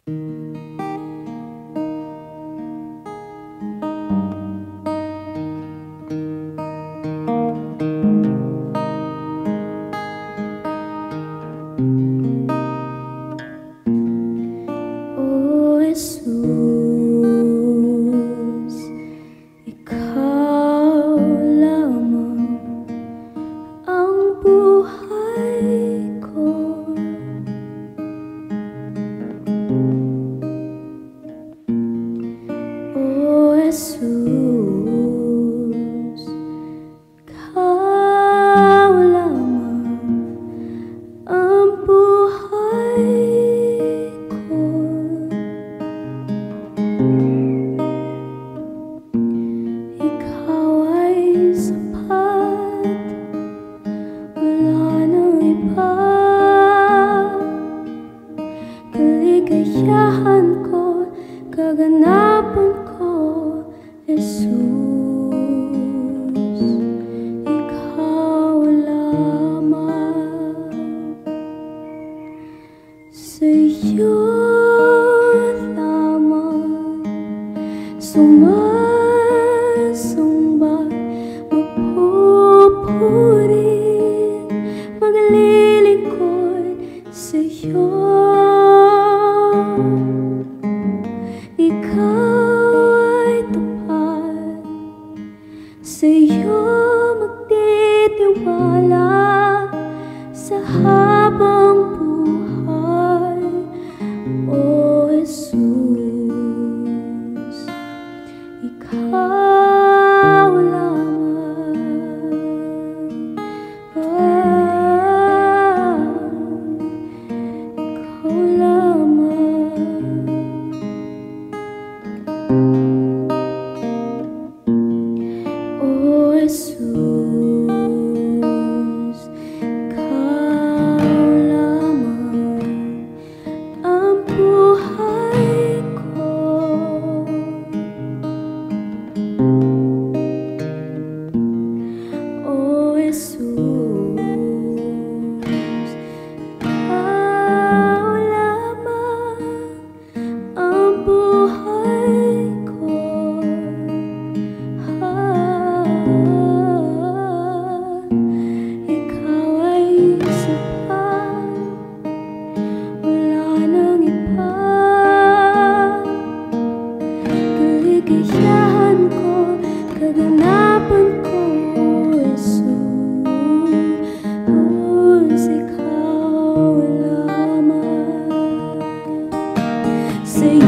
O Hesus, ikaw lamang ang buhay ko. O Hesus, ikaw lamang ang buhay ko. Ikaw ay sapat, wala nang iba. Kaligayahan ko, kaganapan ko, Hesus, ikaw lamang. Sa'yo lamang sumasamba, mapupurin, maglilingkod sa'yo. Ikaw ay tapat, sa'yo magtitiwala sa habang buhay. O Hesus, ikaw lamang. Ikaw lamang. O Hesus, ikaw lamang ang buhay ko. O Hesus, ikaw lamang ang buhay ko. Ikaw ay sapat, wala nang iba. Kaligayahan ko, kaganapan ko, Hesus, ikaw lamang. Sa'yo